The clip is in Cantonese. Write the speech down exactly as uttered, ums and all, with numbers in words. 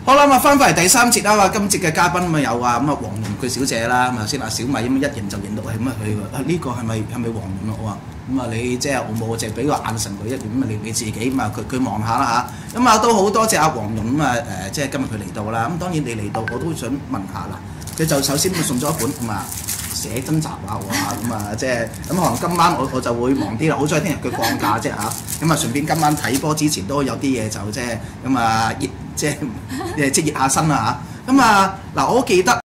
好啦，咁啊翻返嚟第三節啦嘛，今節嘅嘉賓咁啊有啊咁啊黃蓉佢小姐啦，咁啊先啊小米咁一認就認到係咁啊佢啊呢個係咪係咪黃蓉啊？我話咁啊你即係我冇淨係俾個眼神佢一點咁啊你你自己咁啊佢佢望下啦嚇，咁啊都好多謝阿黃蓉咁啊誒即係今日佢嚟到啦，咁當然你嚟到我都想問下啦，佢就首先佢送咗一本咁啊。寫真集畫喎咁啊，即係咁可能今晚我我就會忙啲啦，好彩聽日佢放假啫嚇，咁啊順便今晚睇波之前都有啲嘢就即係咁啊熱即係誒即係熱下身啦嚇，咁啊嗱我記得。